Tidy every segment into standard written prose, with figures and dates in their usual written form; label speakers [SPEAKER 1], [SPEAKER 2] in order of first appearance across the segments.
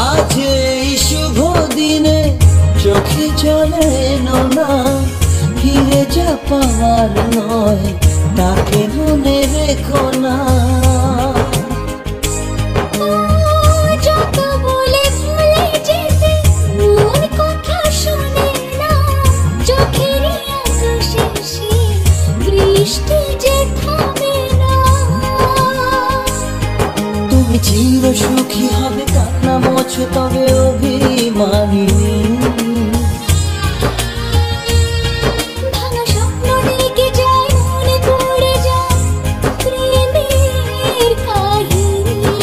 [SPEAKER 1] আজ এই শুভ দিনে চোখে জলে এলো না, ফিরে যা পাওয়ার নয় তাকে মনে রেখো না। তুমি চির সুখী হবে, কান্না মোছো তবে অভিমানিনী।
[SPEAKER 2] ভাঙা স্বপ্ন ডেকে যায়, মনে পড়ে যায় প্রেমের কাহিনী।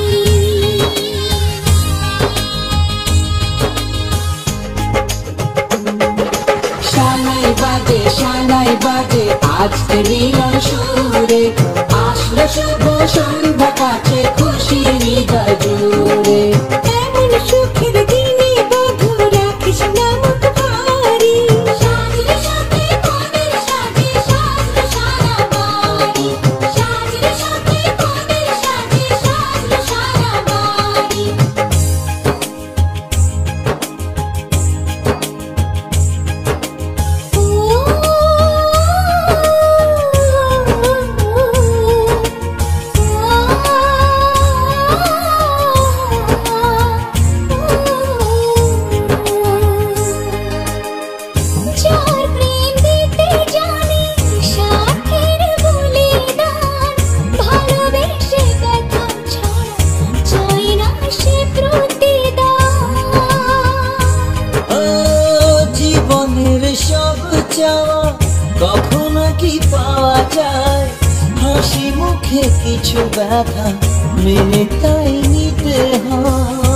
[SPEAKER 1] শানাই বাজে আজকে মিলন সুরে, আসলো শুভ সন্ধ্যা কাছে খুশি হৃদয় জুড়ে।
[SPEAKER 2] এমন সুখের দিনে বধূ রাখিস না মুখ ভারী, সাজলে সাথে কোনের সাজে সাজলো সারা বাড়ি, সাজলে সাথে কোনের সাজে সাজলো সারা বাড়ি। কখনো কি পাওয়া যায় হাসি মুখে কিছু ব্যথা মেনে তাই নিতে হয়।